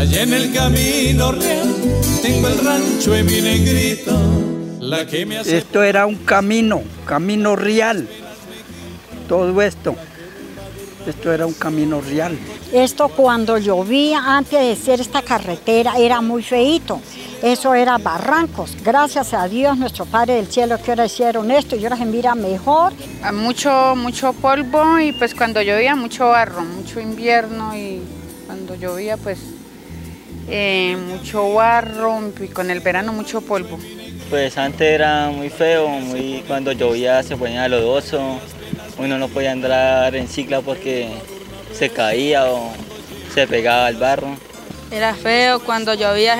Allá en el camino real tengo el rancho de mi negrita, la que me hace... Esto era un camino real, todo esto era un camino real. Esto cuando llovía, antes de ser esta carretera, era muy feíto. Eso era barrancos. Gracias a Dios, nuestro Padre del Cielo, que ahora hicieron esto y ahora se mira mejor. Mucho polvo y pues cuando llovía mucho barro, mucho invierno y cuando llovía pues mucho barro y con el verano mucho polvo. Pues antes era muy feo, cuando llovía se ponía lodoso, uno no podía andar en cicla porque se caía o se pegaba al barro. Era feo, cuando llovía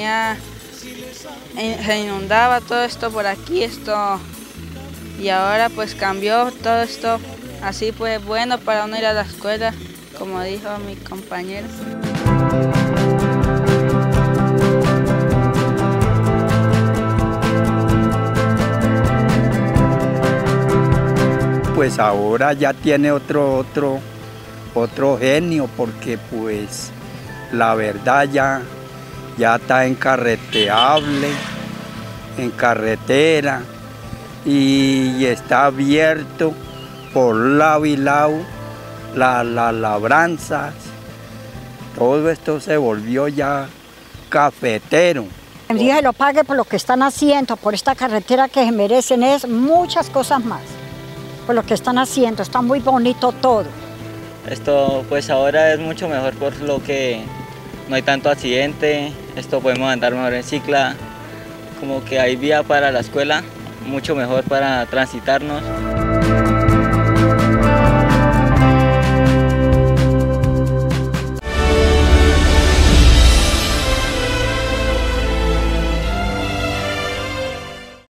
se inundaba todo esto por aquí, y ahora pues cambió todo esto, así pues bueno para uno ir a la escuela, como dijo mi compañero. Pues ahora ya tiene otro genio, porque pues la verdad ya está en carreteable, en carretera, y está abierto por lado y lado las labranzas. Todo esto se volvió ya cafetero. Dios se lo pague por lo que están haciendo, por esta carretera que se merecen, es muchas cosas más. Por lo que están haciendo, está muy bonito todo. Esto pues ahora es mucho mejor por lo que no hay tanto accidente, esto podemos andar mejor en cicla, como que hay vía para la escuela, mucho mejor para transitarnos.